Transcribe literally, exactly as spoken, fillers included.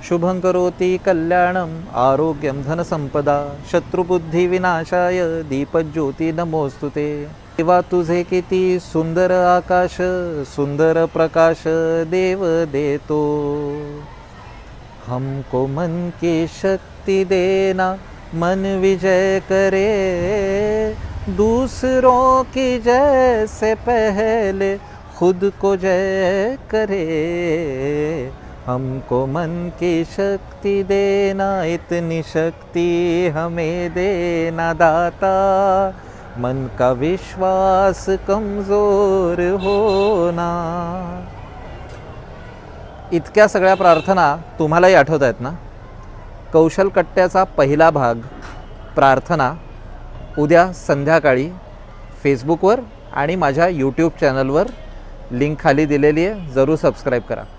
शुभं करोति कल्याणम आरोग्यम धनसंपदा शत्रुबुद्धि विनाशाय दीपज्योति नमोस्तुते। देवा तुझे किती सुंदर आकाश सुंदर प्रकाश देव देतो। हमको मन की शक्ति देना मन विजय करे, दूसरों की जय से पहले खुद को जय करे। हमको मन की शक्ति देना इतनी शक्ति हमें देना दाता, मन का विश्वास कमजोर होना। इतक्या सगळ्या प्रार्थना तुम्हालाही आठवत आहेत ना? कौशल कट्ट्याचा पहिला भाग प्रार्थना उद्या संध्याकाळी फेसबुकवर आणि माझ्या यूट्यूब चॅनलवर लिंक खाली दिलेली आहे, जरूर सबस्क्राईब करा।